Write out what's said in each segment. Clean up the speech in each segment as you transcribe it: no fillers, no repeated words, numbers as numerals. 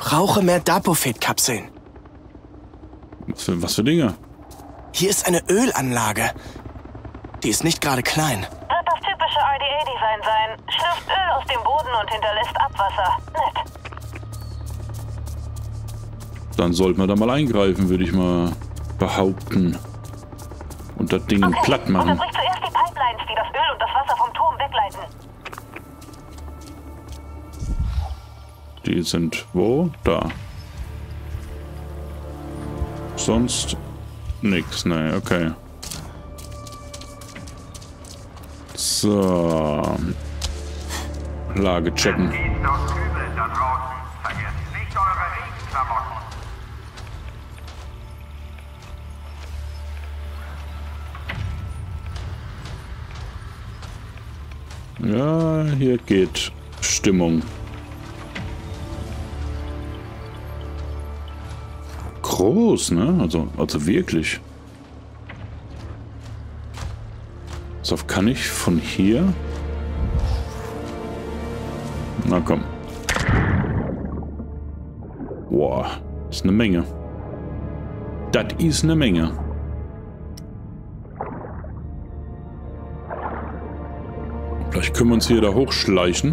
Brauche mehr Dapofet-Kapseln. Was für Dinge? Hier ist eine Ölanlage. Die ist nicht gerade klein. Wird das typische RDA-Design sein. Schlürft Öl aus dem Boden und hinterlässt Abwasser. Nett. Dann sollten wir da mal eingreifen, würde ich mal behaupten. Und das Ding platt machen. Unterbrich zuerst die Pipelines, die das Öl und das Wasser vom Turm wegleiten. Die sind wo? Da. Sonst nix, ne, okay. So. Lage checken. Ja, hier geht Stimmung. Groß, ne? Also wirklich. So, kann ich von hier? Na komm. Boah, ist eine Menge. Das ist eine Menge. Vielleicht können wir uns hier da hochschleichen.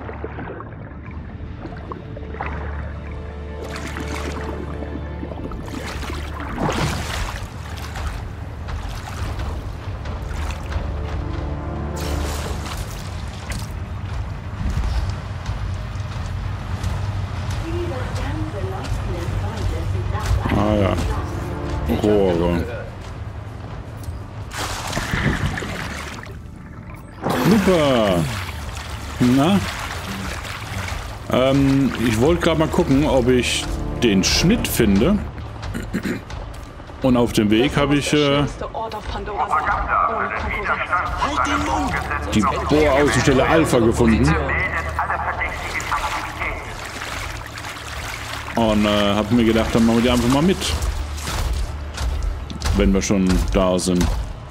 Ah ja. Rohre. Super. Na? Ich wollte gerade mal gucken, ob ich den Schnitt finde. Und auf dem Weg habe ich die Bohraußenstelle Alpha gefunden. Und habe mir gedacht, dann machen wir die einfach mal mit. Wenn wir schon da sind.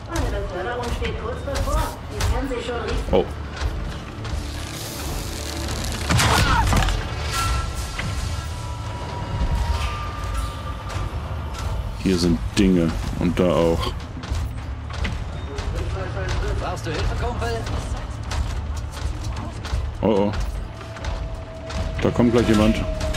Oh. Hier sind Dinge und da auch. Brauchst du Hilfe, Kumpel? Oh oh. Da kommt gleich jemand.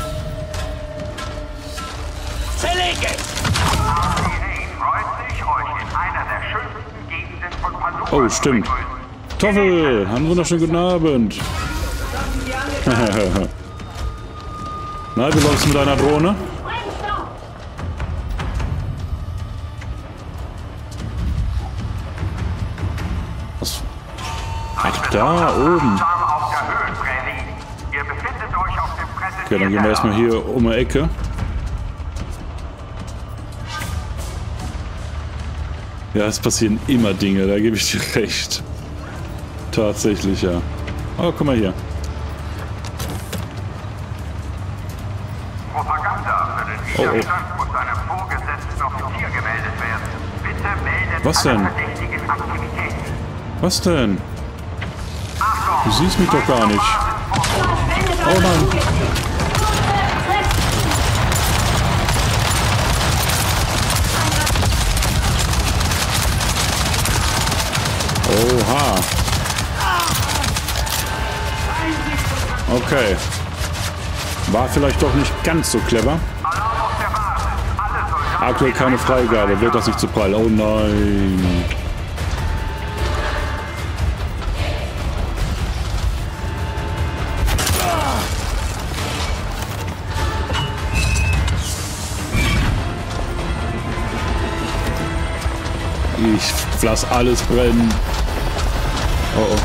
Oh, stimmt. Toffel, einen wunderschönen guten Abend. Na, wie läufst du mit deiner Drohne? Was? Ach, da oben. Okay, dann gehen wir erstmal hier um die Ecke. Ja, es passieren immer Dinge, da gebe ich dir recht. Tatsächlich, ja. Oh, guck mal hier. Oh, oh. Was denn? Was denn? Du siehst mich doch gar nicht. Oh nein. Oha. Okay. War vielleicht doch nicht ganz so clever. Aktuell keine Freigabe. Wird das nicht zu prall? Oh nein. Ich lass alles brennen. Oh oh.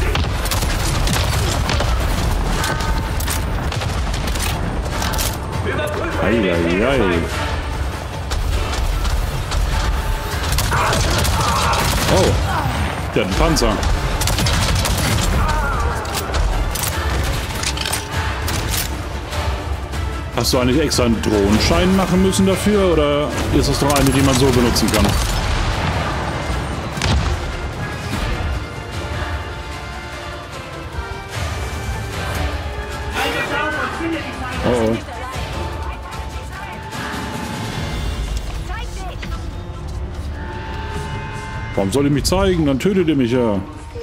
Eieiei. Oh, der hat einen Panzer. Hast du eigentlich extra einen Drohnenschein machen müssen dafür, oder ist das doch eine, die man so benutzen kann? Oh oh. Warum soll ihr mich zeigen? Dann tötet ihr mich ja.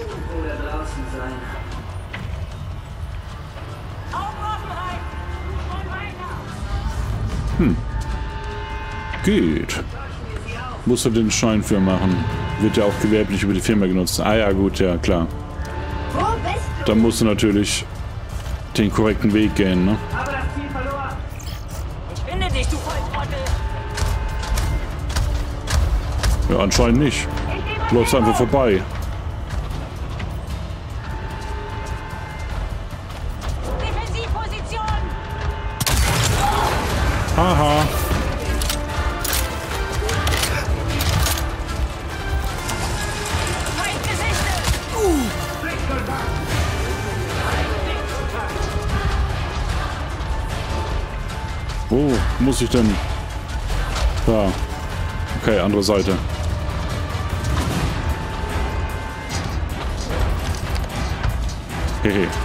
Geht. Musst du den Schein für machen. Wird ja auch gewerblich über die Firma genutzt. Ah ja, gut, ja, klar. Dann musst du natürlich den korrekten Weg gehen, ne? Aber das Ziel verloren. Ich finde dich, du Volltrottel. Ja, anscheinend nicht. Du läufst einfach vorbei. Defensivposition. Haha. Feind gesichtet. Wo muss ich denn? Da. Okay, andere Seite. Hehe.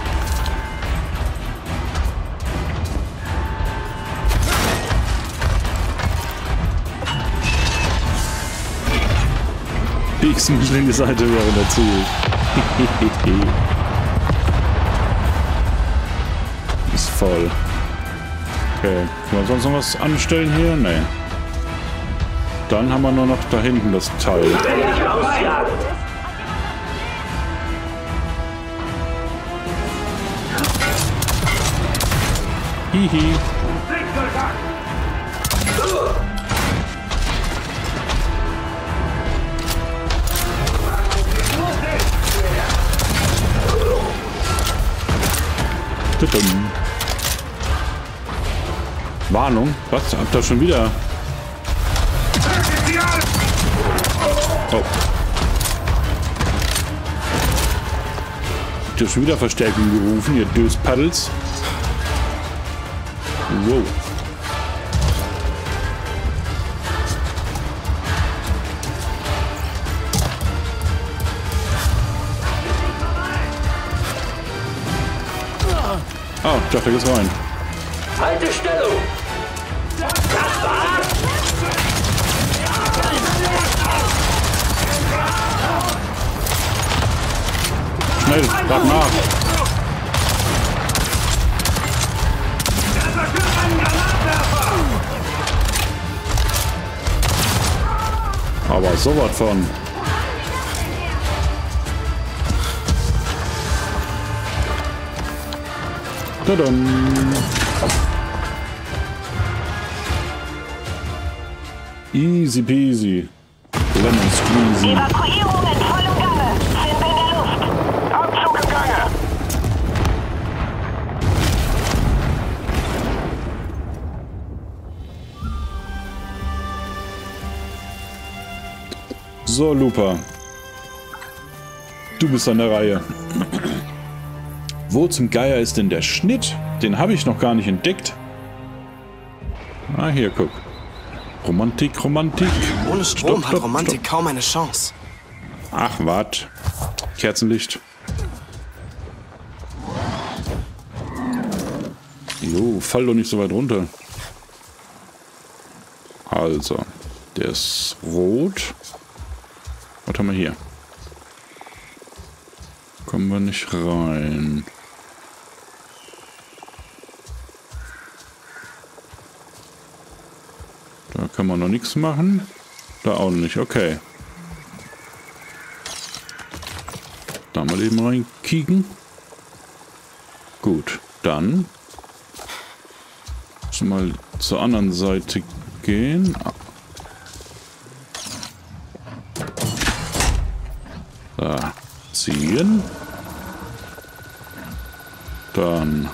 Biegst mich in die Seite während er zielt. Ist voll. Okay. Können wir sonst noch was anstellen hier? Nee. Dann haben wir nur noch da hinten das Teil. Hihi. Warnung? Was? Habt ihr schon wieder? Oh. Habt ihr schon wieder Verstärkung gerufen, ihr Döspaddels? Wow. Ah, ich dachte, geht's rein. Halte Stellung. Schnell, schlag nach. Aber sowas von. Tadam. Easy peasy. Lemon squeezy. Evakuierung in vollem Gange. Sind wir in der Luft. Abzug im Gange. So, Lupa. Du bist an der Reihe. Wo zum Geier ist denn der Schnitt? Den habe ich noch gar nicht entdeckt. Ah, hier, guck. Romantik, Romantik. Ohne Strom Stopp, hat Romantik kaum eine Chance. Ach, wart. Kerzenlicht. Jo, fall doch nicht so weit runter. Also, der ist rot. Was haben wir hier? Kommen wir nicht rein. Da kann man noch nichts machen. Da auch nicht. Okay. Da mal eben reinkicken. Gut, dann müssen wir mal zur anderen Seite gehen. Da ziehen. Dann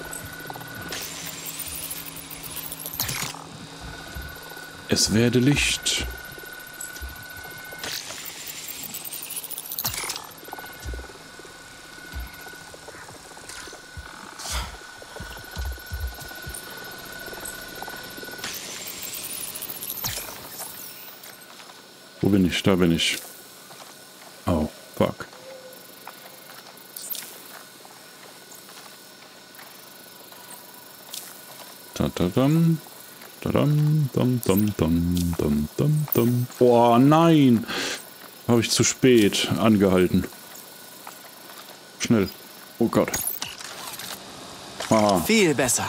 es werde Licht. Wo bin ich? Da bin ich. Oh, fuck. Da-da-dam. Da-dam, dam, dam, dam, dam, dam, dam. Oh nein! Habe ich zu spät angehalten. Schnell. Oh Gott. Aha. Viel besser.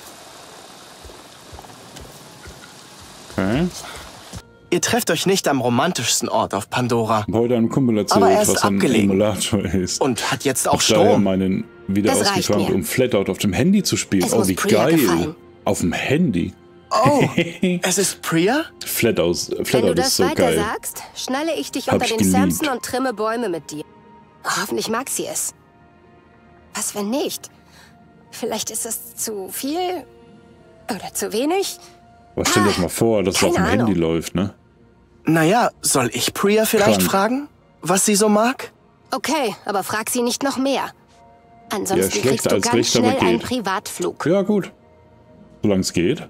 Okay. Ihr trefft euch nicht am romantischsten Ort auf Pandora. Ich habe heute einem Kumpel Aber er erzählt, ist was ein abgelegen. Emulator ist. Und hat jetzt auch Daher Strom. meinen wieder Das reicht ausgekramt, mir. um Flatout auf dem Handy zu spielen. Es Oh, muss wie Priya geil. gefallen. Auf dem Handy. Oh, es ist Priya? Flatout Wenn du ist das so weiter geil. sagst, schnalle ich dich Hab unter ich den geliebt. Samson und trimme Bäume mit dir. Hoffentlich mag sie es. Was, wenn nicht? Vielleicht ist es zu viel oder zu wenig? Aber stell dir das mal vor, dass es auf dem keine Handy Ahnung. läuft, ne? Naja, soll ich Priya vielleicht Krank. fragen, was sie so mag? Okay, aber frag sie nicht noch mehr. Ansonsten schlecht kriegst du als ganz recht, aber schnell einen geht. Privatflug. Ja, gut. Solange es geht.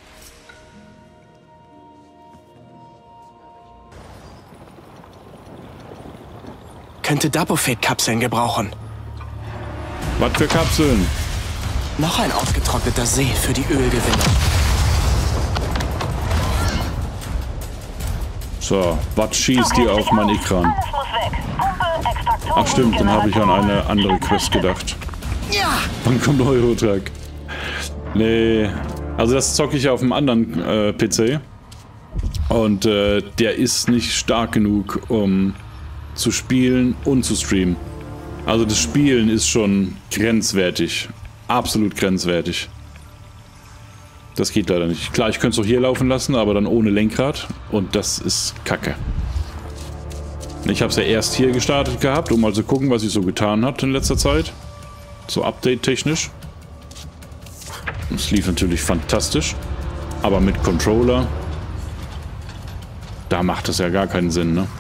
Könnte Dapofet-Kapseln gebrauchen. Was für Kapseln? Noch ein ausgetrockneter See für die Ölgewinnung. So, was schießt ihr auf meinen Ekran? Alles muss weg. Pumpe, Extraktoren, Ach stimmt, dann habe ich an eine andere Quest gedacht. Ja! Wann kommt Eurotruck? Nee, also das zocke ich auf einem anderen PC. Und der ist nicht stark genug, um zu spielen und zu streamen. Also das Spielen ist schon grenzwertig. Absolut grenzwertig. Das geht leider nicht. Klar, ich könnte es auch hier laufen lassen, aber dann ohne Lenkrad. Und das ist Kacke. Ich habe es ja erst hier gestartet gehabt, um mal zu gucken, was sich so getan hat in letzter Zeit. So update-technisch. Es lief natürlich fantastisch. Aber mit Controller, da macht es ja gar keinen Sinn, ne?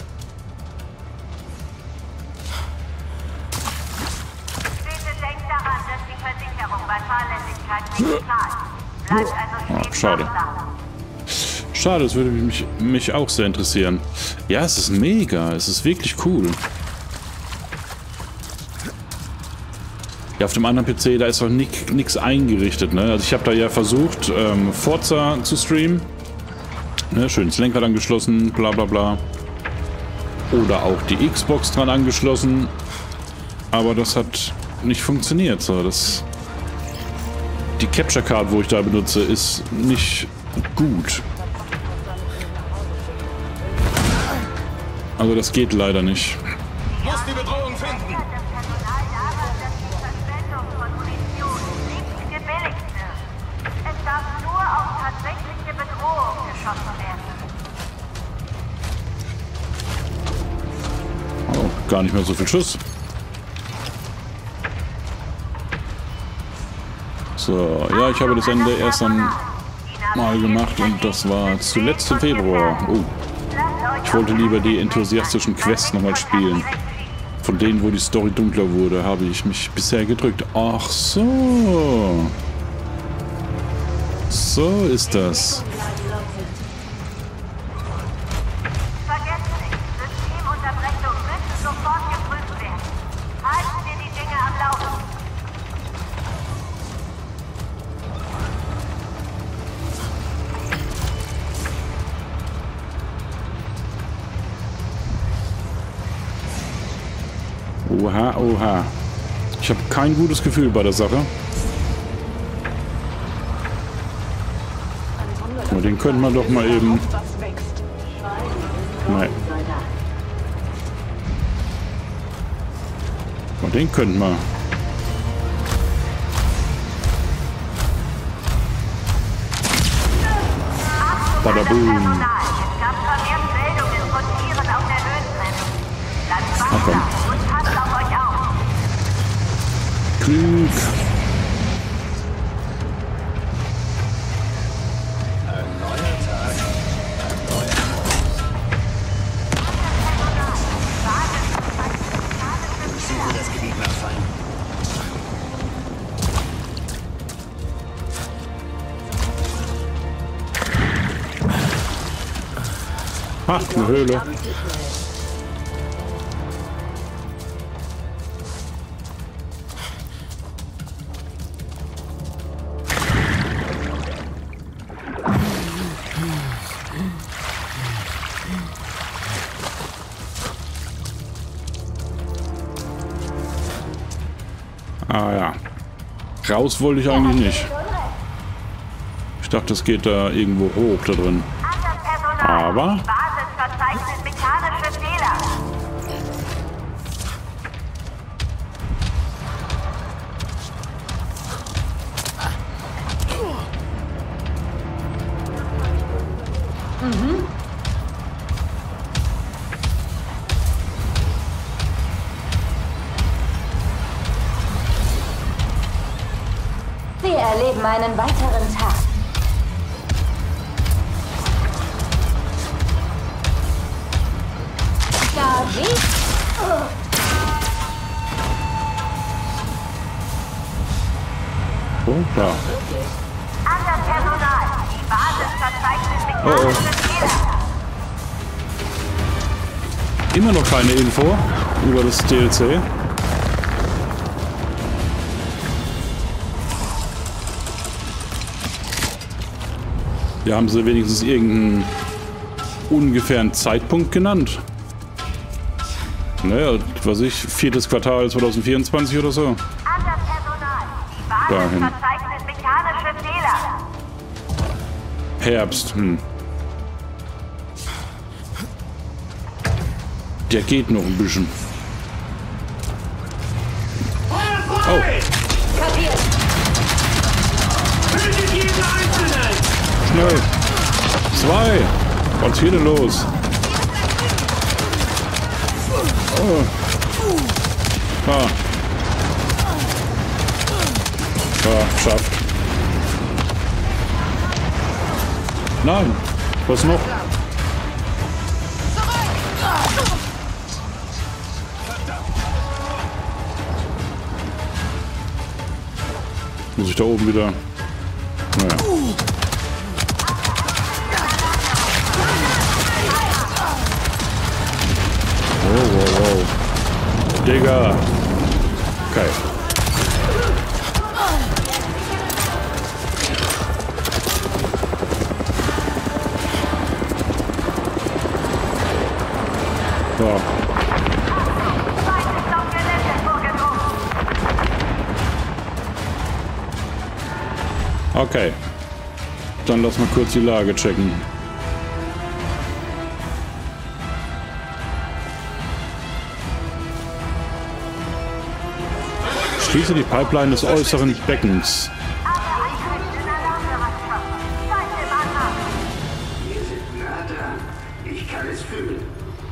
Bitte denkt daran, dass die Versicherung bei Fahrlässigkeit nicht zahlt. Bleibt also stets schade. wachsam. Schade, das würde mich auch sehr interessieren. Ja, es ist mega. Es ist wirklich cool. Ja, auf dem anderen PC, da ist auch nichts eingerichtet, ne? Also ich habe da ja versucht, Forza zu streamen. Ne, schön ins Lenkrad angeschlossen, bla bla bla. Oder auch die Xbox dran angeschlossen. Aber das hat nicht funktioniert. So, die Capture Card, wo ich da benutze, ist nicht gut. Also das geht leider nicht. Muss die Bedrohung finden. Das Personal daran, dass die Verschwendung von Munition nicht gebilligt wird. Es darf nur auf tatsächliche Bedrohung geschossen werden. Oh, gar nicht mehr so viel Schuss. So, ja, ich habe das Ende erst mal gemacht und das war zuletzt im Februar. Oh, ich wollte lieber die enthusiastischen Quests nochmal spielen. Von denen, wo die Story dunkler wurde, habe ich mich bisher gedrückt. Ach so. So ist das. Vergesst nicht, Systemunterbrechung müssen sofort geprüft werden. Halten wir die Dinge am Laufen. Oha, oha. Ich habe kein gutes Gefühl bei der Sache. Aber den könnte man doch mal eben... Nein. Und den könnten wir. Badaboom. Es gab vermehrt Meldungen von Tieren auf der Höhenbremse. Bleibt Ach komm. wachsam und passt auf euch auf. Krieg. Ha, eine Höhle. Raus wollte ich eigentlich nicht. Ich dachte, das geht da irgendwo hoch da drin. Aber... Die Basis verzeichnet mechanische Fehler. Wir erleben einen weiteren Tag. Gavi? Oh, da. An das Personal. Die Basis verzeichnet mechanische Fehler. Immer noch keine Info über das DLC. Ja, haben sie wenigstens irgendeinen ungefähren Zeitpunkt genannt? Naja, was ich, 4. Quartal 2024 oder so. An das Personal. Die Basis Dahin. verzeichnet mechanische Fehler. Herbst, Der geht noch ein bisschen. Oh. Kapiert. Schnell. 2. Was ist hier denn los? Oh. Ah. Ja, schafft. Nein. Was noch? Muss ich da oben wieder... Naja. Wow. Digga. Okay. So. Okay. Dann lass mal kurz die Lage checken. Schließe die Pipeline des äußeren Beckens. Wir sind nah dran. Ich kann es fühlen.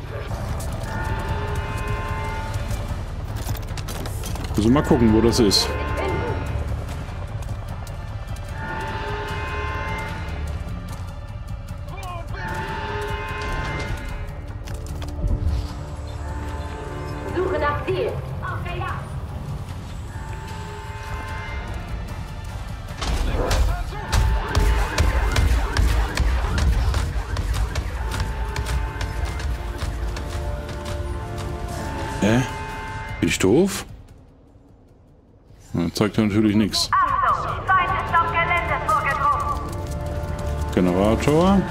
Also mal gucken, wo das ist. Suche nach Ziel. Bin ich doof? Ja, zeigt ja natürlich nichts. Achtung, Feind ist auf Gelände vorgedrungen. Generator.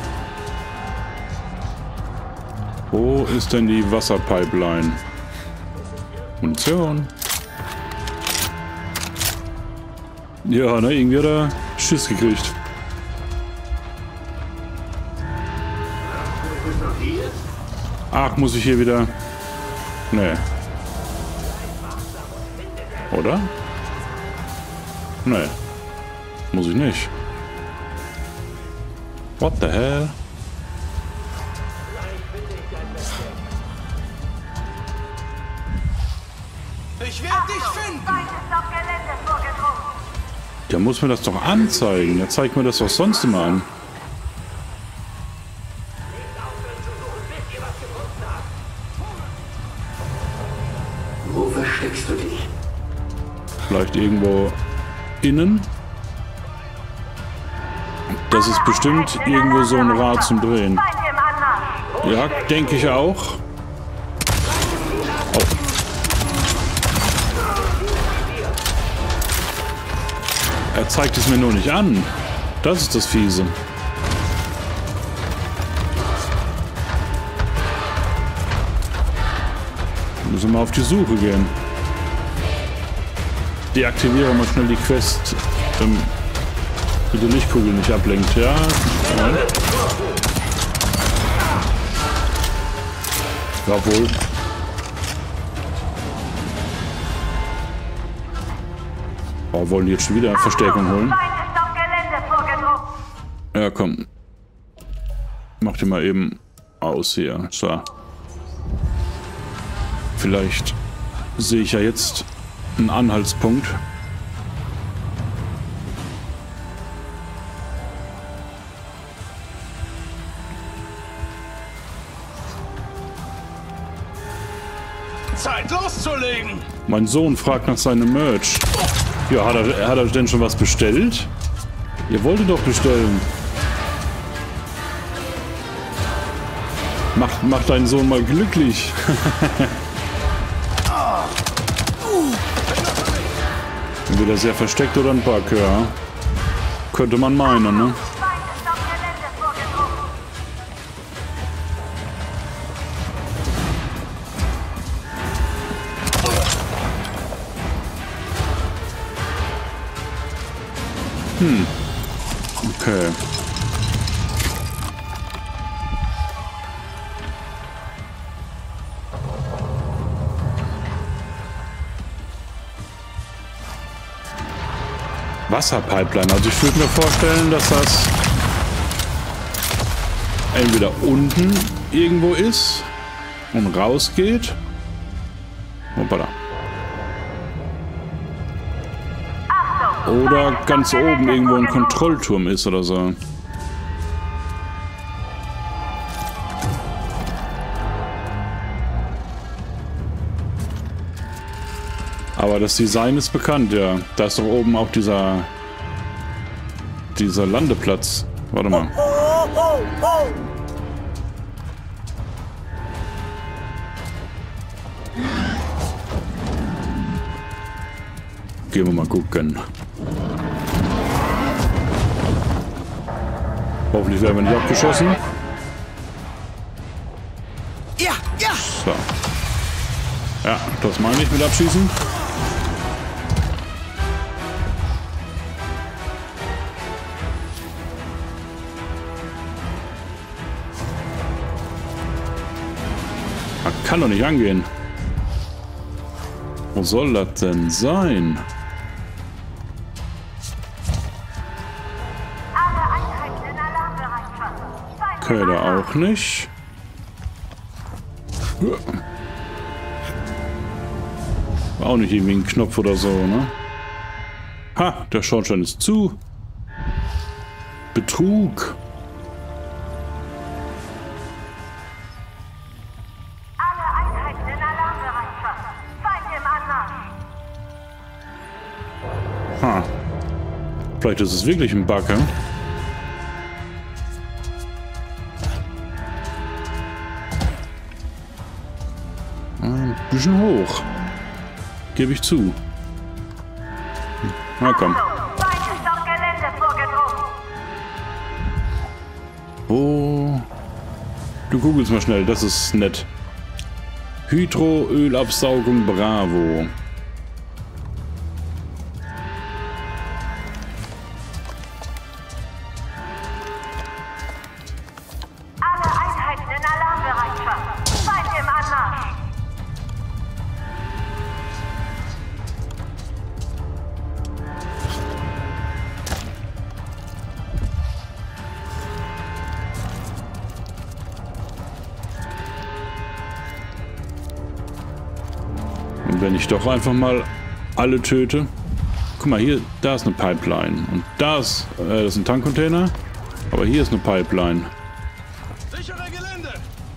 Wo ist denn die Wasserpipeline? Munition. Ja, ne, irgendwie hat er Schiss gekriegt. Ach, muss ich hier wieder... Nee. Oder? Nee. Muss ich nicht. What the hell? Ich werde dich finden! Feind ist auf Gelände vorgedrungen. Der muss mir das doch anzeigen. Der zeigt mir das doch sonst immer an. Wo versteckst du dich? Vielleicht irgendwo innen. Das ist bestimmt irgendwo so ein Rad zum Drehen. Feind im Anmarsch. Ja, denke ich auch. Oh. Er zeigt es mir nur nicht an. Das ist das Fiese. Müssen wir mal auf die Suche gehen. deaktiviere mal schnell die Quest, mit der Lichtkugel nicht ablenkt, ja? Jawohl. Oh, wollen die jetzt schon wieder Verstärkung holen? Ja, komm. Mach die mal eben aus hier. So. Vielleicht sehe ich ja jetzt einen Anhaltspunkt. Zeit loszulegen! Mein Sohn fragt nach seinem Merch. Ja, hat er denn schon was bestellt? Ihr wolltet doch bestellen. Mach deinen Sohn mal glücklich. Entweder sehr versteckt oder ein Bug, ja. Könnte man meinen, ne? Okay. Wasserpipeline. Also ich würde mir vorstellen, dass das entweder unten irgendwo ist und rausgeht. Hoppala. Oder ganz oben irgendwo ein Kontrollturm ist oder so. Aber das Design ist bekannt, ja. Da ist doch oben auch dieser Landeplatz. Warte mal. Gehen wir mal gucken. Hoffentlich werden wir nicht abgeschossen. Ja, ja. So. Ja, das meine ich mit abschießen. Das kann doch nicht angehen. Wo soll das denn sein? Okay, da auch nicht. War auch nicht irgendwie ein Knopf oder so, ne? Ha, der Schornstein ist zu. Betrug. Alle Einheiten in Alarmbereitschaft. Feind im Anmarsch. Ha. Vielleicht ist es wirklich ein Bug, hm? Ein bisschen hoch. Gebe ich zu. Na komm. Feind ist auf Gelände vorgedrungen. Oh. Du googelst mal schnell, das ist nett. Hydroölabsaugung Bravo. Alle Einheiten in Alarmbereitschaft. Feind im Anmarsch. Und wenn ich doch einfach mal alle töte. Guck mal, hier, da ist eine Pipeline. Und das ist ein Tankcontainer. Aber hier ist eine Pipeline. Sichere Gelände!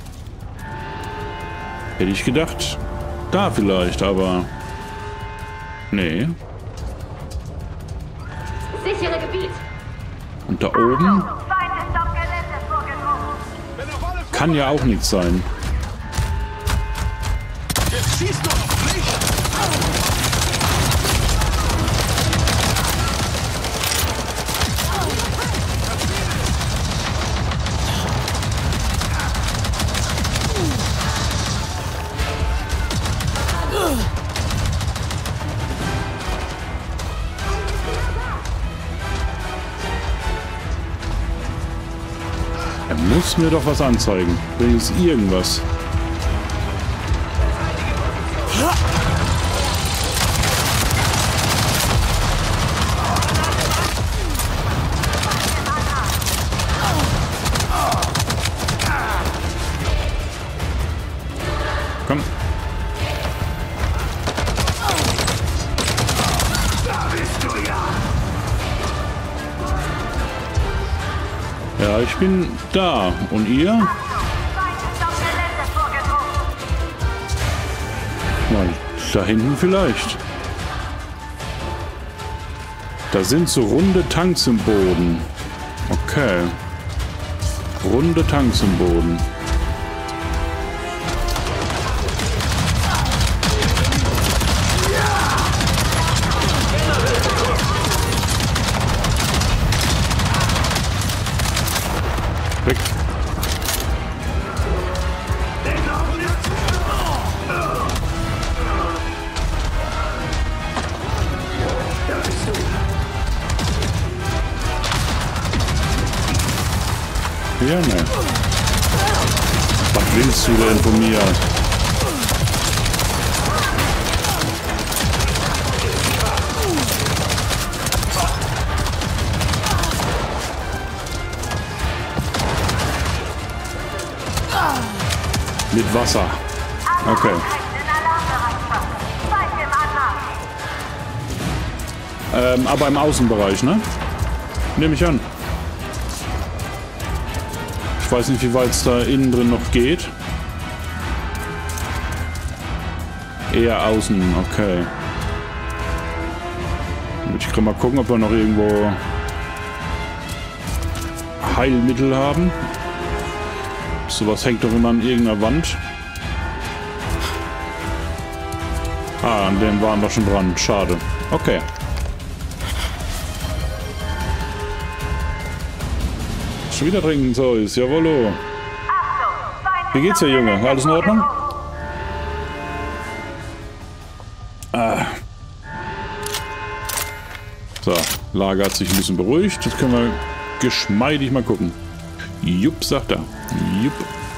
Hätte ich gedacht, da vielleicht, aber... Nee. Sichere Gebiet. Und da oben Feind ist auf Gelände vorgedrungen. Wenn auf alle kann ja auch nichts sein. Jetzt schießt doch auf mich! Er muss mir doch was anzeigen. Wenigstens irgendwas. Komm. Da bist du ja. Ja, ich bin da. Und ihr? Feind ist auf Gelände vorgedrungen. Mal, da hinten vielleicht. Da sind so runde Tanks im Boden. Okay. Runde Tanks im Boden. Weg. Ja, ne. Was willst du denn von mir? Mit Wasser. Okay. In Alarmbereitschaft. Feind im Anmarsch. Aber im Außenbereich, ne? Nehme ich an. Ich weiß nicht, wie weit es da innen drin noch geht. Eher außen, okay. Ich kann mal gucken, ob wir noch irgendwo Heilmittel haben. Sowas hängt doch immer an irgendeiner Wand. Ah, an dem waren wir schon dran. Schade. Okay. Schon wieder trinken, Zeus. Jawollo. Achtung, Feind Wie geht's dir, Junge? Alles in Ordnung? Ah. So, Lager hat sich ein bisschen beruhigt. Jetzt können wir geschmeidig mal gucken. Jupp, sagt er. Jupp.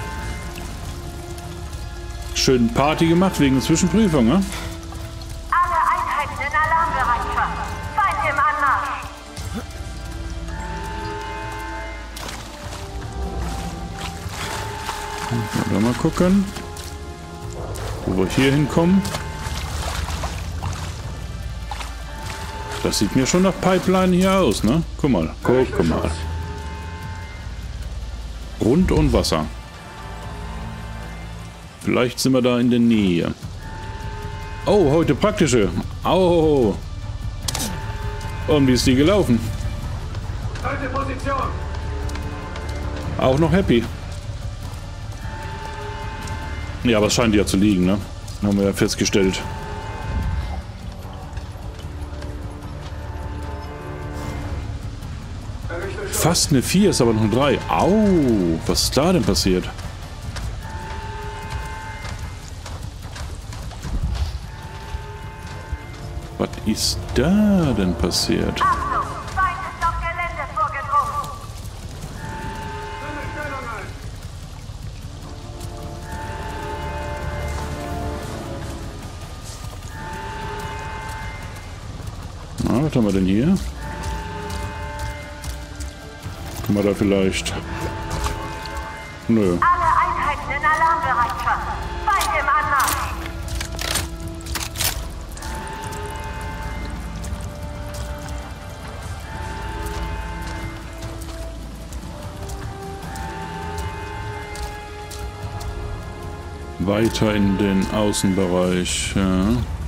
Schön Party gemacht wegen der Zwischenprüfung, ne? Alle Einheiten in Alarmbereitschaft. Feind im Anmarsch. Mal gucken, wo wir hier hinkommen. Das sieht mir schon nach Pipeline hier aus, ne? Guck mal, guck mal. Grund und Wasser. Vielleicht sind wir da in der Nähe. Oh, heute praktische. Oh. Und wie ist die gelaufen? Alte Position. Auch noch happy. Ja, aber es scheint ja zu liegen, ne? Haben wir ja festgestellt. Fast eine 4, ist aber noch eine 3. Au, was ist da denn passiert? Was ist da denn passiert? Achtung, Feind ist auf Gelände vorgedrungen. Na, was haben wir denn hier? Können wir da vielleicht... Nö. Alle Einheiten in Alarmbereitschaft. Feind im Anmarsch. Weiter in den Außenbereich. Ja.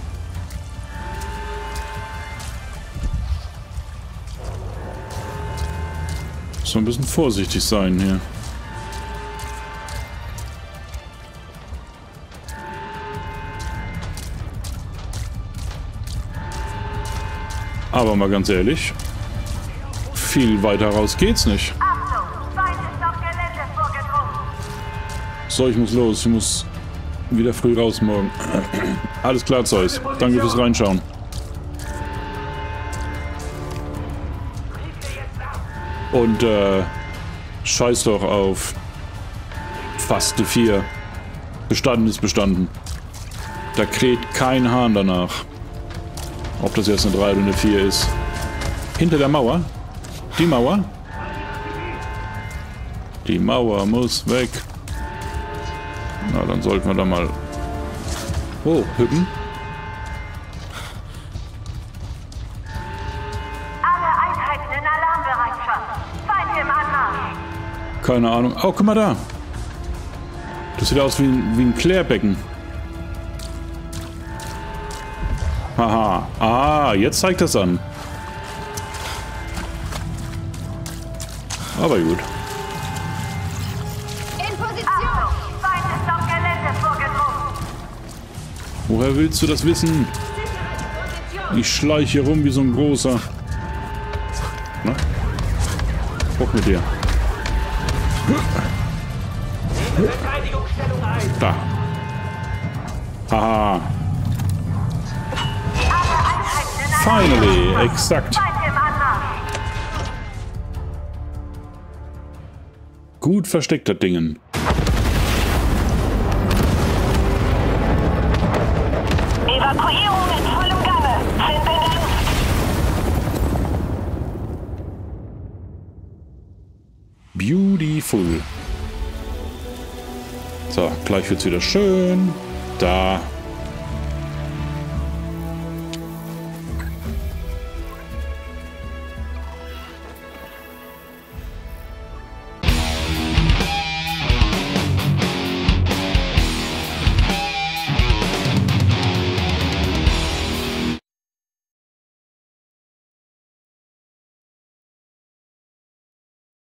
So ein bisschen vorsichtig sein hier. Aber mal ganz ehrlich, viel weiter raus geht's nicht. Achtung, Feind ist auf Gelände vorgedrungen. So, ich muss los. Ich muss wieder früh raus morgen. Alles klar, Zeus. Danke fürs Reinschauen. Und Scheiß doch auf fast eine 4. Bestanden ist bestanden. Da kräht kein Hahn danach. Ob das jetzt eine 3 oder eine 4 ist. Hinter der Mauer. Die Mauer. Die Mauer muss weg. Na, dann sollten wir da mal hochhüppen. Alle Einheiten in Alarmbereitschaft. Feind im Anmarsch. Keine Ahnung. Oh, guck mal da. Das sieht aus wie ein Klärbecken. Haha. Ah, jetzt zeigt das an. Aber gut. In Position! Achtung, Feind ist auf Gelände vorgedrungen. Woher willst du das wissen? Ich schleiche rum wie so ein großer. Na? Hoch mit dir. Da. Haha. Finally, exakt. Feind im Anmarsch. Gut versteckter Dingen. Evakuierung in vollem Gange. Sind bedient. Beautiful. So, gleich wird's wieder schön. Da.